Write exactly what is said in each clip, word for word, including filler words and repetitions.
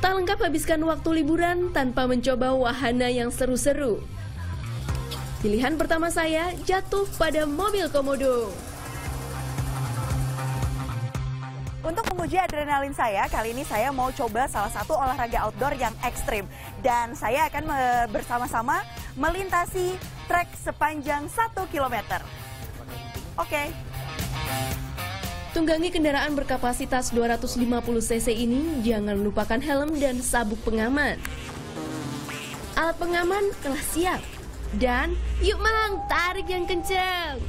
Tak lengkap habiskan waktu liburan tanpa mencoba wahana yang seru-seru. Pilihan pertama saya jatuh pada mobil komodo. Untuk menguji adrenalin saya, kali ini saya mau coba salah satu olahraga outdoor yang ekstrim. Dan saya akan bersama-sama melintasi trek sepanjang satu kilometer. Oke. Tunggangi kendaraan berkapasitas dua ratus lima puluh cc ini, jangan lupakan helm dan sabuk pengaman. Alat pengaman telah siap. Dan yuk Mang, tarik yang kencang.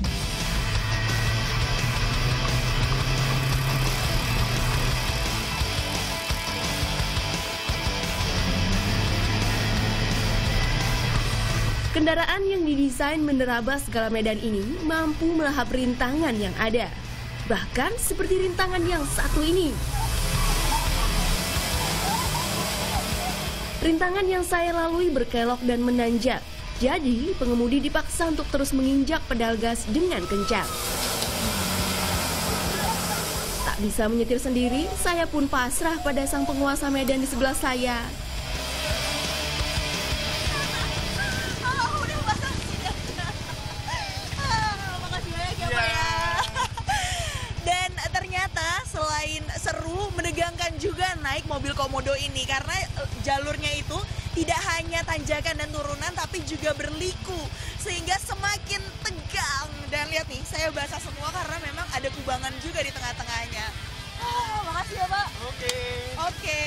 Kendaraan yang didesain menerabas segala medan ini mampu melahap rintangan yang ada. Bahkan seperti rintangan yang satu ini. Rintangan yang saya lalui berkelok dan menanjak. Jadi pengemudi dipaksa untuk terus menginjak pedal gas dengan kencang. Tak bisa menyetir sendiri, saya pun pasrah pada sang penguasa medan di sebelah saya. Seru, menegangkan juga naik mobil komodo ini karena jalurnya itu tidak hanya tanjakan dan turunan tapi juga berliku sehingga semakin tegang. Dan lihat nih, saya basah semua karena memang ada kubangan juga di tengah-tengahnya. Ah, makasih ya Pak. Oke. Oke.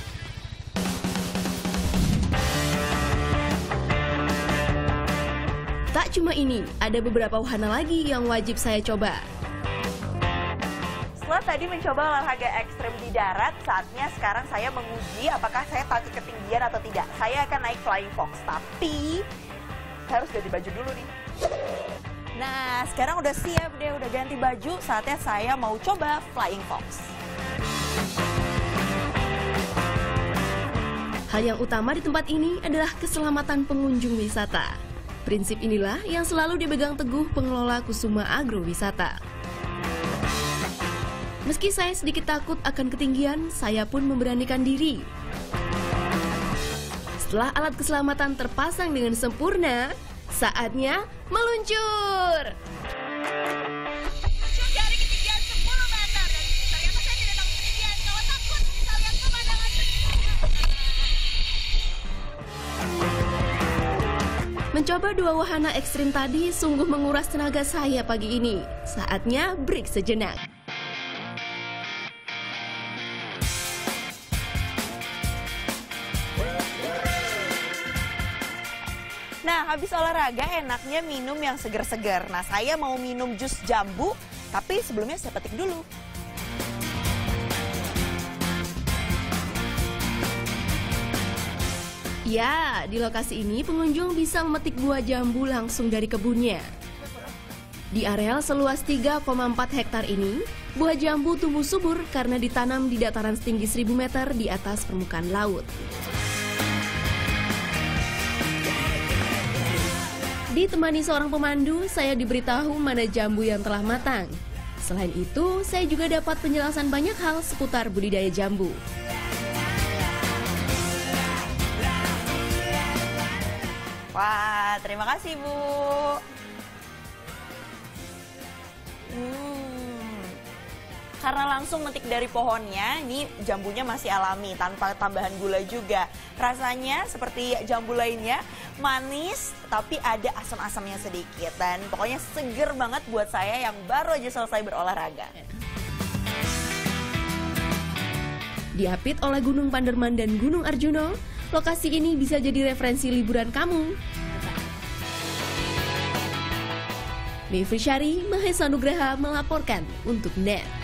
Tak cuma ini, ada beberapa wahana lagi yang wajib saya coba. Setelah tadi mencoba olahraga ekstrem di darat, saatnya sekarang saya menguji apakah saya takut ketinggian atau tidak. Saya akan naik Flying Fox, tapi saya harus ganti baju dulu nih. Nah, sekarang udah siap deh, udah ganti baju, saatnya saya mau coba Flying Fox. Hal yang utama di tempat ini adalah keselamatan pengunjung wisata. Prinsip inilah yang selalu dipegang teguh pengelola Kusuma Agrowisata. Meski saya sedikit takut akan ketinggian, saya pun memberanikan diri. Setelah alat keselamatan terpasang dengan sempurna, saatnya meluncur. Meluncur dari ketinggian sepuluh meter dan ternyata saya tidak takut ketinggian. Kalau takut bisa lihat pemandangan. Mencoba dua wahana ekstrim tadi sungguh menguras tenaga saya pagi ini. Saatnya break sejenak. Nah, habis olahraga enaknya minum yang seger-seger. Nah, saya mau minum jus jambu, tapi sebelumnya saya petik dulu. Ya, di lokasi ini pengunjung bisa memetik buah jambu langsung dari kebunnya. Di areal seluas tiga koma empat hektar ini, buah jambu tumbuh subur karena ditanam di dataran setinggi seribu meter di atas permukaan laut. Ditemani seorang pemandu, saya diberitahu mana jambu yang telah matang. Selain itu, saya juga dapat penjelasan banyak hal seputar budidaya jambu. Wah, terima kasih Bu. Hmm. Karena langsung metik dari pohonnya, ini jambunya masih alami, tanpa tambahan gula juga. Rasanya seperti jambu lainnya, manis, tapi ada asam-asamnya sedikit. Dan pokoknya seger banget buat saya yang baru aja selesai berolahraga. Diapit oleh Gunung Panderman dan Gunung Arjuno, lokasi ini bisa jadi referensi liburan kamu. Mevri Syari, Mahesa Nugraha melaporkan untuk N E T.